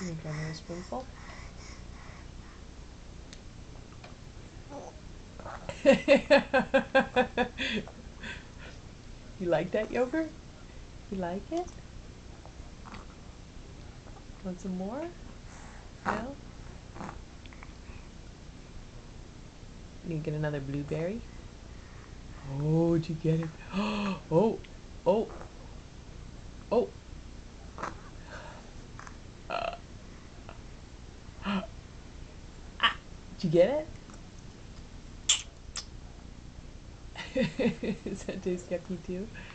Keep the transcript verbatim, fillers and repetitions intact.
You can try another spoonful. You like that yogurt? You like it? Want some more? No? You get another blueberry? Oh, did you get it? Oh, oh, oh. Uh, ah, did you get it? Does that taste yucky too?